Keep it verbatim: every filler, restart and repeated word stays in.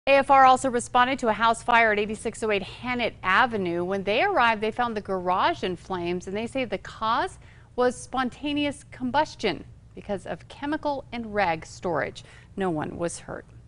A F R also responded to a house fire at eighty-six oh eight Hannett Avenue. When they arrived, they found the garage in flames, and they say the cause was spontaneous combustion because of chemical and rag storage. No one was hurt.